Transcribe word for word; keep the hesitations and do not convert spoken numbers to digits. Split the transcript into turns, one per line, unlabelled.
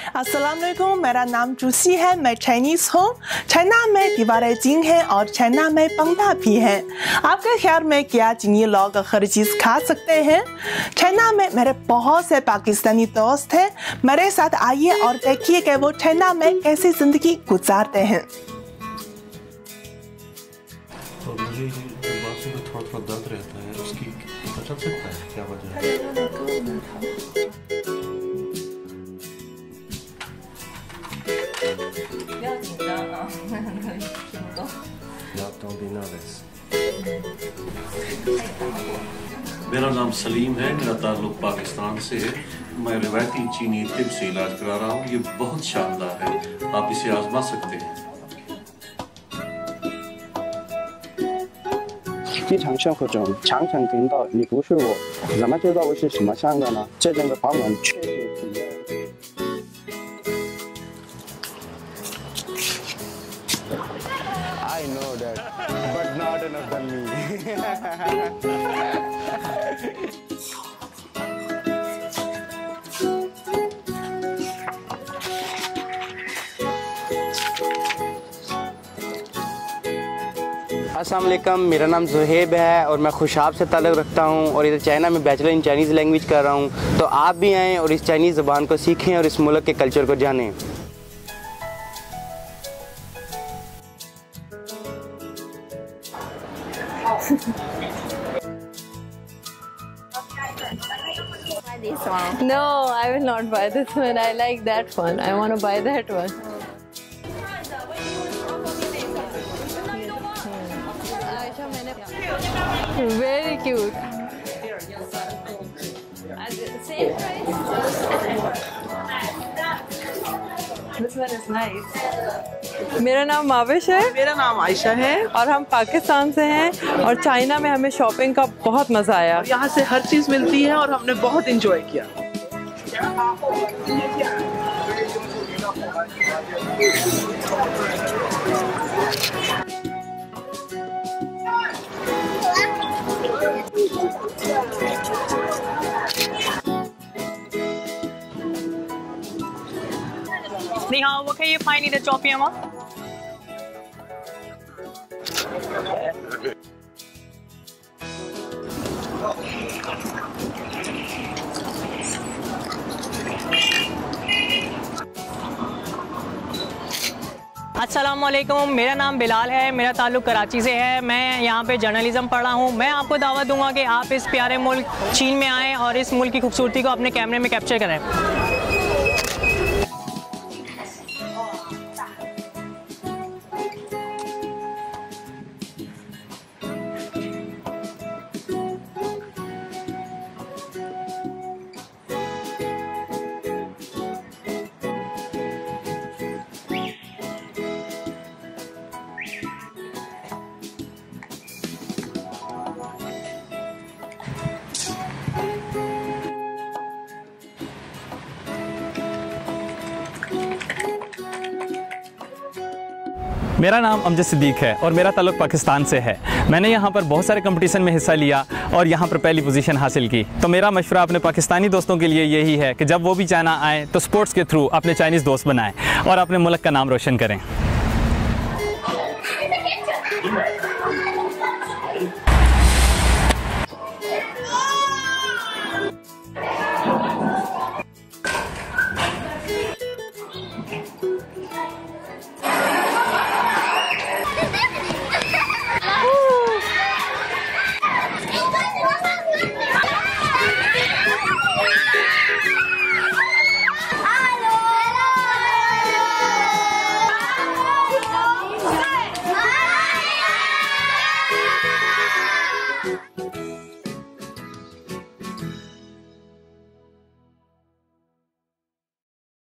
अस्सलाम वालेकुम, मेरा नाम जूसी है, मैं चाइनीज़ हूँ। चाइना में दीवारें जिंग है और चाइना में पंडा भी है। आपके ख्याल में क्या चीनी लोग हर चीज़ खा सकते हैं? चाइना में मेरे बहुत से पाकिस्तानी दोस्त हैं। मेरे साथ आइए और देखिए कि वो चाइना में कैसी जिंदगी गुजारते हैं।
तो मुझे बाजू में थोड़ा थोड़ा दर्द रहता है, उसकी पता चल सकता है क्या वजह है? मेरा नाम सलीम है, मेरा ताल्लुक पाकिस्तान से है। मैं रिवायती चीनी तिब से इलाज करा रहा हूँ। ये बहुत शानदार है, आप इसे आजमा सकते हैं।
经常生活中常常听到你不是我，怎么知道我是什么样的呢？这种的访问确实体验。I know that, but not enough than me. अस्सलाम वालेकुम, मेरा नाम ज़ुहैब है और मैं खुशाब से ताल्लुक़ रखता हूँ और इधर चाइना में बैचलर इन चाइनीज़ लैंग्वेज कर रहा हूँ। तो आप भी आएँ और इस चाइनीज़ ज़बान को सीखें और इस मुल्क के कल्चर को जानें।
This one. No, I will not buy this one. I like that one. I want to buy that one. Very cute. Same price. This one is nice. मेरा नाम माविश है।
मेरा नाम आयशा है
और हम पाकिस्तान से हैं और चाइना में हमें शॉपिंग का बहुत मज़ा आया।
यहाँ से हर चीज़ मिलती है और हमने बहुत इंजॉय किया।
你好，我可以拍你的照片吗？ अस्सलाम वालेकुम, मेरा नाम बिलाल है, मेरा ताल्लुक़ कराची से है। मैं यहाँ पे जर्नलिज़्म पढ़ रहा हूँ। मैं आपको दावत दूंगा कि आप इस प्यारे मुल्क चीन में आएँ और इस मुल्क की खूबसूरती को अपने कैमरे में कैप्चर करें।
मेरा नाम अमजद सिद्दीक है और मेरा ताल्लुक़ पाकिस्तान से है। मैंने यहाँ पर बहुत सारे कंपटीशन में हिस्सा लिया और यहाँ पर पहली पोजीशन हासिल की। तो मेरा मशवरा अपने पाकिस्तानी दोस्तों के लिए यही है कि जब वो भी चाइना आएँ तो स्पोर्ट्स के थ्रू अपने चाइनीज़ दोस्त बनाएं और अपने मुल्क का नाम रोशन करें।
Thank you.